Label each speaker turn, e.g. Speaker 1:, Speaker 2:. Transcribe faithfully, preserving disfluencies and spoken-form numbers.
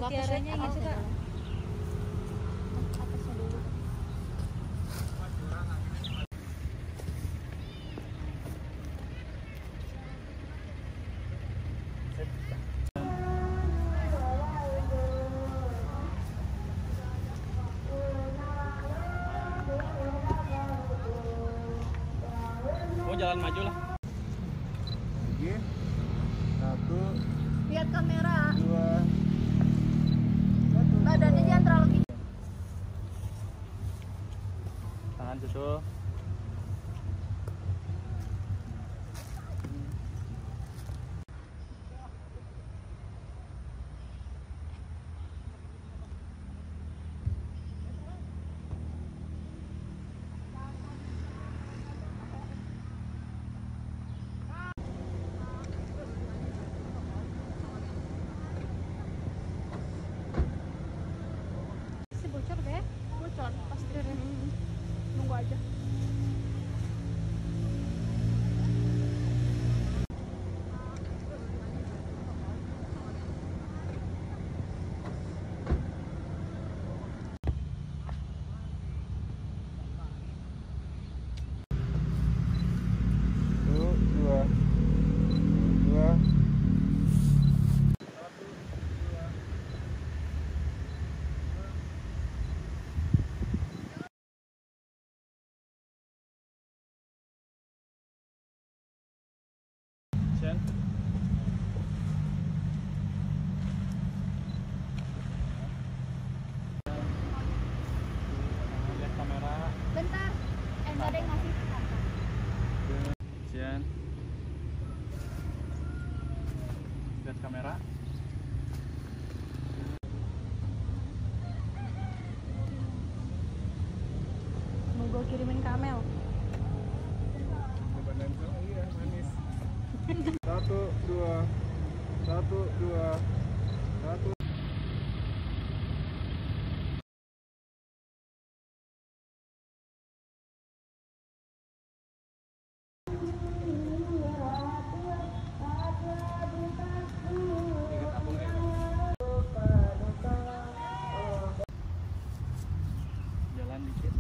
Speaker 1: mutiaranya yang itu kak. Atasnya dulu.
Speaker 2: Oh, jalan maju lah.
Speaker 3: Lagi. Satu.
Speaker 1: Lihat kamera.
Speaker 3: Dua.
Speaker 1: Badannya jangan terlalu tinggi.
Speaker 2: Tangan susul.
Speaker 1: Si bocor deh. Bocor pasti. Nunggu aja.
Speaker 3: Satu, dua. Dua.
Speaker 2: Sen. Lihat kamera.
Speaker 1: Bentar. Eh nggak ada yang ngasih.
Speaker 2: Sen. Lihat kamera.
Speaker 1: Mau gue kirimin kamel.
Speaker 3: Coba nempel lagi ya, manis. Satu, dua. Satu, dua. Satu.
Speaker 2: Jalan dikit.